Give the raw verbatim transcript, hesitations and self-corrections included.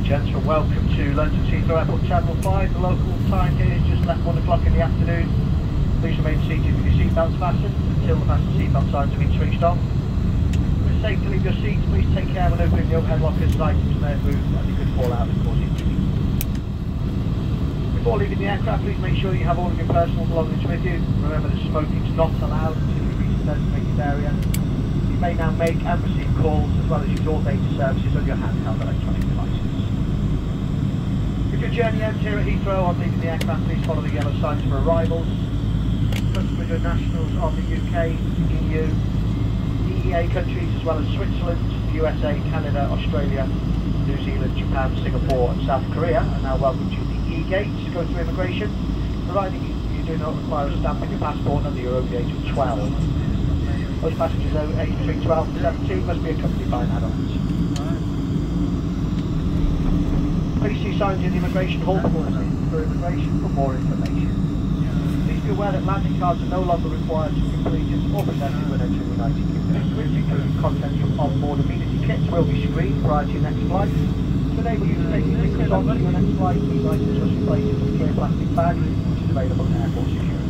Gents, and welcome to London Heathrow Airport Terminal five. The local time here is just left one o'clock in the afternoon. Please remain seated with your seatbelts fastened until the fasten seatbelt signs have been switched on. When it's safe to leave your seats, please take care when opening the overhead lockers as items may have moved and they could fall out and cause injury. Before leaving the aircraft, please make sure you have all of your personal belongings with you. Remember that smoking is not allowed until you reach the designated area. You may now make and receive calls as well as use all data services on your handheld electronic devices. If your journey ends here at Heathrow on leaving the aircraft, please follow the yellow signs for arrivals. Customers and nationals of the U K, E U, E E A countries as well as Switzerland, U S A, Canada, Australia, New Zealand, Japan, Singapore and South Korea are now welcome to the E-gates to go through immigration, providing you do not require a stamp on your passport under your over the age of twelve. Most passengers aged between twelve and seventeen must be accompanied by an adult. Please see signs in the immigration hall for immigration for more information. Please be aware that landing cards are no longer required to be completed or presented when entering the United Kingdom, which including contents from on-board amenity kits will be screened prior to your next flight. To enable you to take your tickets on to your next flight, these items must be placed in a clear plastic bag which is available at airport security.